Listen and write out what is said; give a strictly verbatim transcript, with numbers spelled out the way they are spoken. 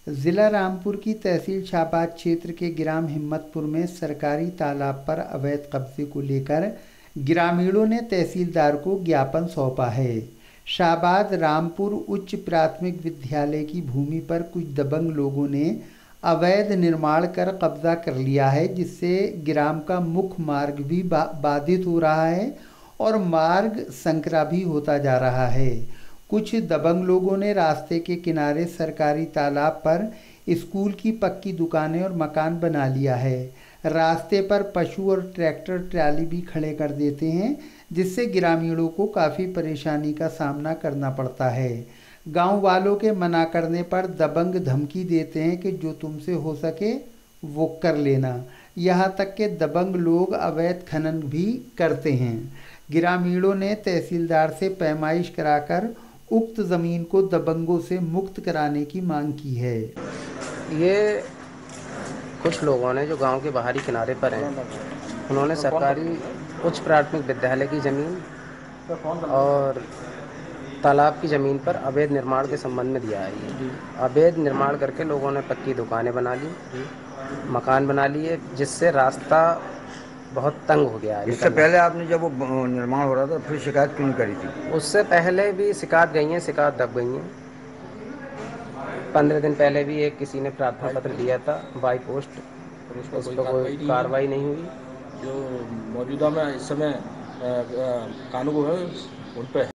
जिला रामपुर की तहसील शाहबाद क्षेत्र के ग्राम हिम्मतपुर में सरकारी तालाब पर अवैध कब्जे को लेकर ग्रामीणों ने तहसीलदार को ज्ञापन सौंपा है। शाहबाद रामपुर उच्च प्राथमिक विद्यालय की भूमि पर कुछ दबंग लोगों ने अवैध निर्माण कर कब्जा कर लिया है, जिससे ग्राम का मुख्य मार्ग भी बा, बाधित हो रहा है और मार्ग संकरा भी होता जा रहा है। कुछ दबंग लोगों ने रास्ते के किनारे सरकारी तालाब पर स्कूल की पक्की दुकानें और मकान बना लिया है। रास्ते पर पशु और ट्रैक्टर ट्राली भी खड़े कर देते हैं, जिससे ग्रामीणों को काफ़ी परेशानी का सामना करना पड़ता है। गांव वालों के मना करने पर दबंग धमकी देते हैं कि जो तुमसे हो सके वो कर लेना। यहाँ तक के दबंग लोग अवैध खनन भी करते हैं। ग्रामीणों ने तहसीलदार से पैमाइश कराकर उक्त ज़मीन को दबंगों से मुक्त कराने की मांग की है। ये कुछ लोगों ने जो गांव के बाहरी किनारे पर हैं, उन्होंने सरकारी उच्च प्राथमिक विद्यालय की ज़मीन और तालाब की ज़मीन पर अवैध निर्माण के संबंध में दिया है। ये अवैध निर्माण करके लोगों ने पक्की दुकानें बना ली, मकान बना लिए, जिससे रास्ता बहुत तंग हो गया है। इससे पहले आपने जब वो निर्माण हो रहा था फिर शिकायत क्यों नहीं करी थी? उससे पहले भी शिकायत गई हैं, शिकायत दब गई हैं। पंद्रह दिन पहले भी एक किसी ने प्रार्थना पत्र दिया था बाई पोस्ट, उस पर कोई कार्रवाई नहीं हुई। जो मौजूदा में इस समय कानून है उन पर